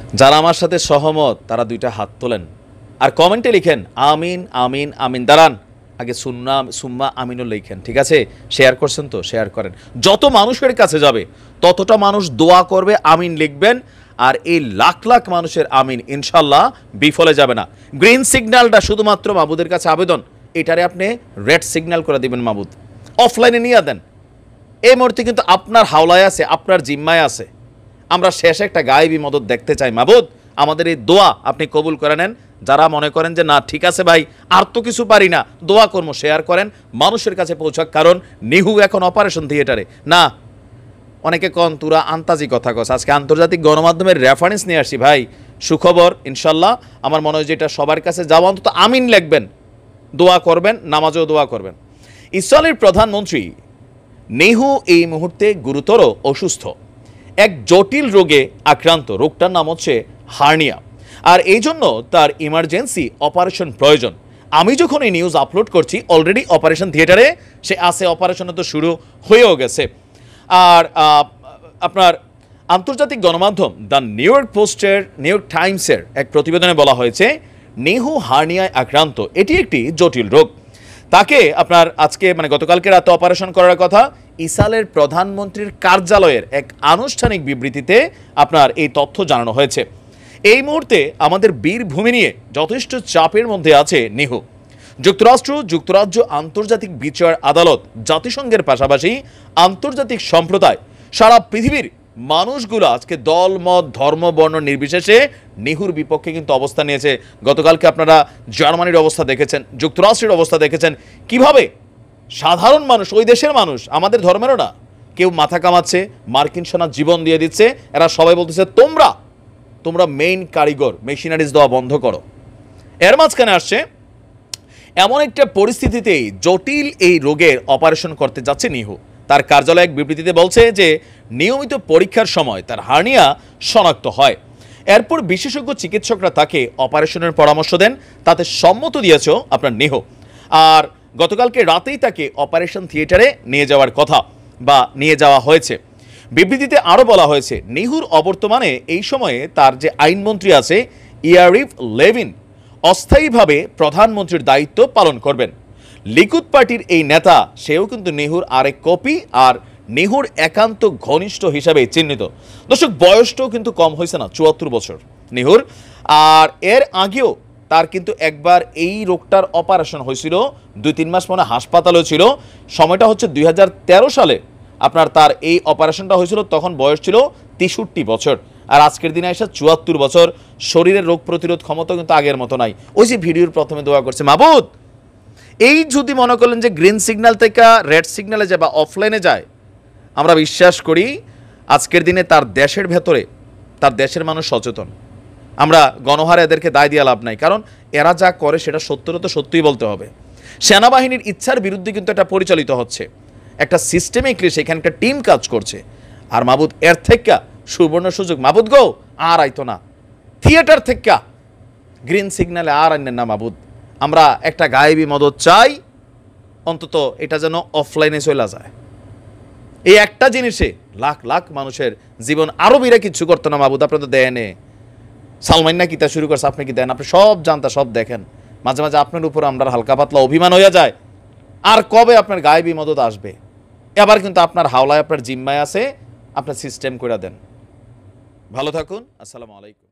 যারা আমার সাথে সহমত তারা দুইটা হাত তোলেন আর কমেন্টে লিখেন আমিন আমিন আমিন। দাঁড়ান, আগে সুম্মা আমিনও লিখেন, ঠিক আছে? শেয়ার করছেন তো শেয়ার করেন। যত মানুষের কাছে যাবে ততটা মানুষ দোয়া করবে, আমিন লিখবেন। আর এই লাখ লাখ মানুষের আমিন ইনশাল্লাহ বিফলে যাবে না। গ্রিন সিগন্যালটা শুধুমাত্র মাবুদের কাছে আবেদন, এটারে আপনি রেড সিগন্যাল করে দিবেন। মাবুদ অফলাইনে নিয়ে দেন। এই মুহূর্তে কিন্তু আপনার হাওলায় আছে, আপনার জিম্মায় আছে। আমরা শেষে একটা গায়েবী মদত দেখতে চাই। মাবুদ আমাদের এই দোয়া আপনি কবুল করে নেন। যারা মনে করেন যে না ঠিক আছে ভাই আর তো কিছু পারি না, দোয়া কর্ম শেয়ার করেন, মানুষের কাছে পৌঁছাক। কারণ নিহু এখন অপারেশন থিয়েটারে না। অনেকে কন তুরা আন্তাজি কথা কস, আজকে আন্তর্জাতিক গণমাধ্যমের রেফারেন্স নিয়ে আসি ভাই। সুখবর ইনশাল্লাহ। আমার মনে হয় যেটা সবার কাছে যাওয়া, অন্তত আমিন লিখবেন, দোয়া করবেন, নামাজেও দোয়া করবেন। ইসরায়েলের প্রধানমন্ত্রী নেহু এই মুহূর্তে গুরুতর অসুস্থ, এক জটিল রোগে আক্রান্ত। রোগটার নাম হচ্ছে হার্নিয়া, আর এই জন্য তার ইমার্জেন্সি অপারেশন প্রয়োজন। আমি যখন এই নিউজ আপলোড করছি অলরেডি অপারেশন থিয়েটারে সে আছে, অপারেশন তো শুরু হয়েও গেছে। আর আপনার আন্তর্জাতিক গণমাধ্যম দ্য নিউ ইয়র্ক টাইমসের এক প্রতিবেদনে বলা হয়েছে নেহু হার্নিয়ায় আক্রান্ত। এটি একটি জটিল রোগ। তাকে আপনার আজকে গতকালকে রাতে অপারেশন করার কথা। ইসরায়েলের প্রধানমন্ত্রীর কার্যালয়ের এক আনুষ্ঠানিক বিবৃতিতে আপনার এই তথ্য জানানো হয়েছে। এই মুহূর্তে আমাদের বীরভূমি নিয়ে যথেষ্ট চাপের মধ্যে আছে নেহু। যুক্তরাজ্য, আন্তর্জাতিক বিচার আদালত, জাতিসংঘের পাশাপাশি আন্তর্জাতিক সম্প্রদায়, সারা পৃথিবীর মানুষগুলো আজকে দল মত ধর্ম বর্ণ নির্বিশেষে নেহুর বিপক্ষে কিন্তু অবস্থান নিয়েছে। গতকালকে আপনারা জার্মানির অবস্থা দেখেছেন, যুক্তরাষ্ট্রের অবস্থা দেখেছেন, কিভাবে সাধারণ মানুষ, ওই দেশের মানুষ, আমাদের ধর্মেরও না, কেউ মাথা কামাচ্ছে, মার্কিন সেনা জীবন দিয়ে দিচ্ছে। এরা সবাই বলতেছে তোমরা মেইন কারিগর, মেশিনারিজ দেওয়া বন্ধ করো। এর মাঝখানে আসছে এমন একটা পরিস্থিতিতেই জটিল এই রোগের অপারেশন করতে যাচ্ছে নিহু। তার কার্যালয় এক বিবৃতিতে বলছে যে নিয়মিত পরীক্ষার সময় তার হার্নিয়া শনাক্ত হয়। এরপর বিশেষজ্ঞ চিকিৎসকরা তাকে অপারেশনের পরামর্শ দেন, তাতে সম্মত দিয়েছে আপনার নিহু। আর গতকালকে রাতেই তাকে অপারেশন থিয়েটারে নিয়ে যাওয়ার কথা বা নিয়ে যাওয়া হয়েছে। বিবৃতিতে আরও বলা হয়েছে নিহুর অবর্তমানে এই সময়ে তার যে আইনমন্ত্রী আছে ইয়ারিভ লেভিন অস্থায়ীভাবে প্রধানমন্ত্রীর দায়িত্ব পালন করবেন। লিকুদ পার্টির এই নেতা, সেও কিন্তু নেহুর আরেক কপি আর নেহুর একান্ত ঘনিষ্ঠ হিসাবে চিহ্নিত। দর্শক, বয়সটাও কিন্তু কম হয়েছে না, 74 বছর নেহুর। আর এর আগেও তার কিন্তু একবার এই রোগটার অপারেশন হয়েছিল, 2-3 মাস মনে হাসপাতালেও ছিল। সময়টা হচ্ছে 2013 সালে আপনার তার এই অপারেশনটা হয়েছিল, তখন বয়স ছিল 63 বছর। আর আজকের দিনে এসে 74 বছর। শরীরের রোগ প্রতিরোধ ক্ষমতা কিন্তু আগের মতো নাই। ওই যে ভিডিওর প্রথমে দোয়া করছে, মাবুদ এই যদি মনে করলেন যে গ্রিন সিগন্যাল থেকে রেড সিগন্যালে যায় বা অফলাইনে যায়, আমরা বিশ্বাস করি আজকের দিনে তার দেশের ভেতরে তার দেশের মানুষ সচেতন। আমরা গণহারে এদেরকে দায় দিয়ে লাভ নাই, কারণ এরা যা করে সেটা সত্যটা তো সত্যিই বলতে হবে। সেনাবাহিনীর ইচ্ছার বিরুদ্ধে কিন্তু এটা পরিচালিত হচ্ছে, একটা সিস্টেমিকলি সেখানে একটা টিম কাজ করছে। আর মাবুদ এর থেকে সুবর্ণ সুযোগ, মাবুদ গো আর আইতো না থিয়েটার থেকে গ্রিন সিগন্যালে আর আনেন না মাবুদ। আমরা একটা গায়েবী মদত চাই, অন্তত এটা যেন অফলাইনে চলে যায়। এই একটা জিনিসে লাখ লাখ মানুষের জীবন আরো বিরা কিচ্ছু করতো না মাবুদ। আপনি তো দেন, সালমান না কিতা শুরু করছে, আপনি কি দেন? আপনি সব জানতা, সব দেখেন। মাঝে মাঝে আপনার উপর আমরা হালকা পাতলা অভিমান হয়ে যায়, আর কবে আপনার গায়েবী মদত আসবে? এবার কিন্তু আপনার হাওলায়, আপনার জিম্মায় আছে, আপনার সিস্টেম করে দেন। ভালো থাকুন। আসসালামু আলাইকুম।